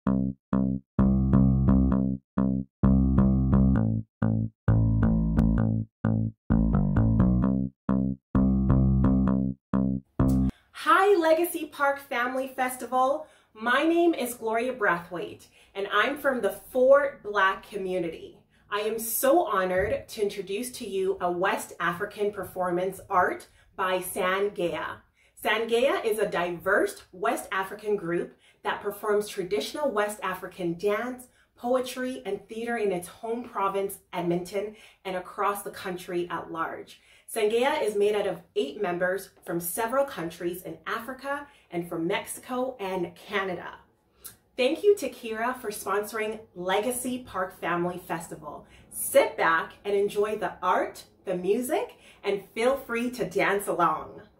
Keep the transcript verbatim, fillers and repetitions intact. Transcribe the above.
Hi, Legacy Park Family Festival. My name is Gloria Brathwaite, and I'm from the Fort Black community. I am so honored to introduce to you a West African performance art by Sangea. Sangea is a diverse West African group that performs traditional West African dance, poetry, and theater in its home province, Edmonton, and across the country at large. Sangea is made out of eight members from several countries in Africa and from Mexico and Canada. Thank you to Kira for sponsoring Legacy Park Family Festival. Sit back and enjoy the art, the music, and feel free to dance along.